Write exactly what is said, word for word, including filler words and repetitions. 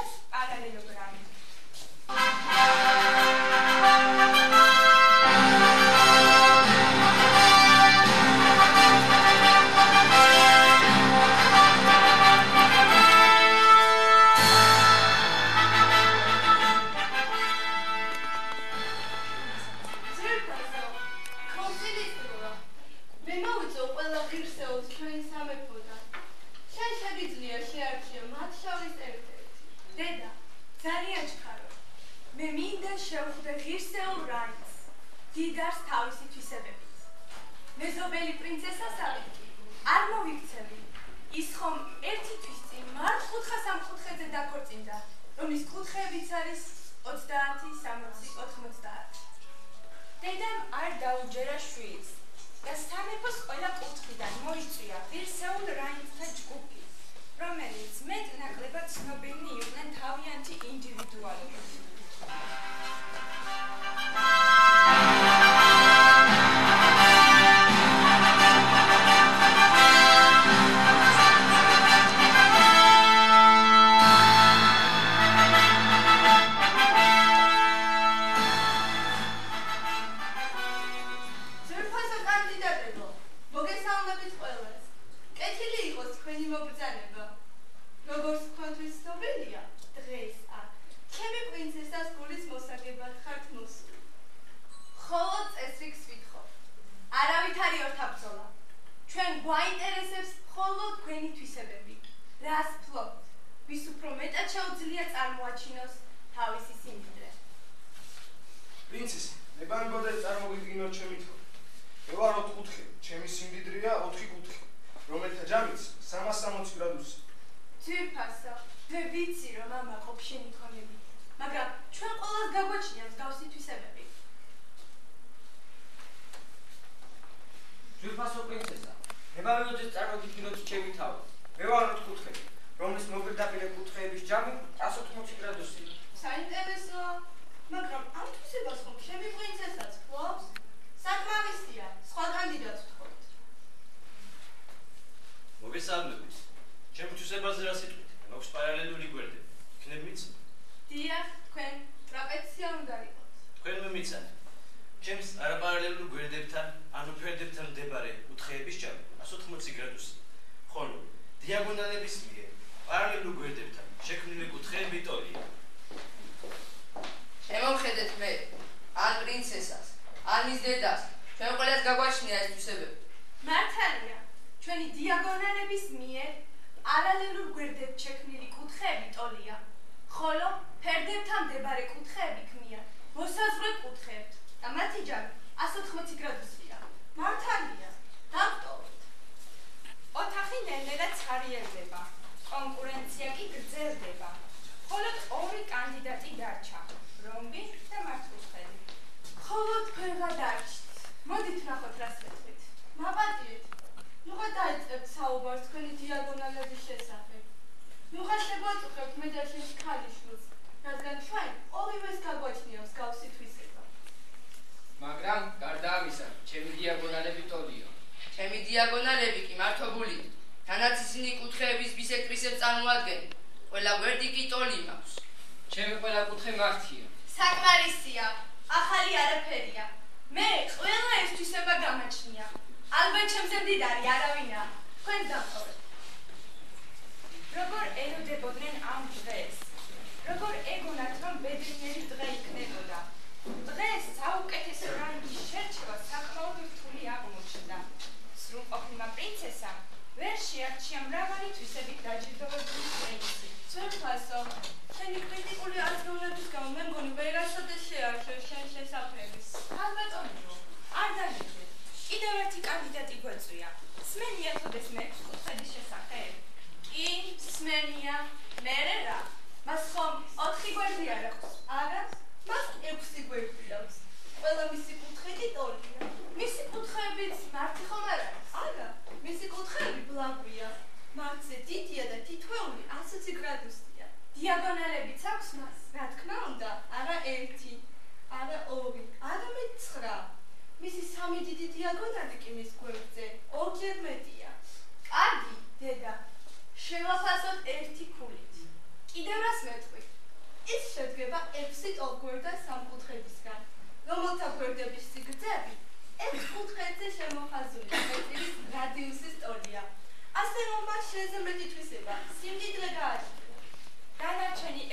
ნიშნავს პარალელოგრამი. დიდარს თავისი თვისებებით. მეზობელი პრინცესასავით არ მოვიქცევი. ის ხომ ერთი თვის წინ მართ ხუთხა სამკუთხედზე დაქორწინდა, რომლის კუთხეებიც არის ოცდაათი, სამოცი, ოთხმოცდაათი. დედამ არ დაუჯერა შვილს და სამეფოს ყველა კუთხიდან მოიწვია ღირსეულ რაინდთა ჯგუფი, რომელიც მეტ-ნაკლებად ცნობილნი იყვნენ თავიანთი ინდივიდუალობით. Diagonalebიც აქვს მას, რა თქმა უნდა, არა ერთი, არა ორი, არამედ ცხრა. მისი სამი დიდი დიაგონალი კი მის გვერდზე ორჯერ მეტია. კარგი, დედა, შევაფასოთ ერთი ქულით. კიდევ რას მეტყვი? ის შედგება ექვსი ტოლგვერდა სამკუთხედისგან, რომელთა გვერდების სიგრძეები ექვს კუთხედზე შემოხაზული მეტრის რადიუსის ტოლია. ასე რომ მას შენზე მეტი თვისება სიმდიდრე გააჩნია. განარჩენი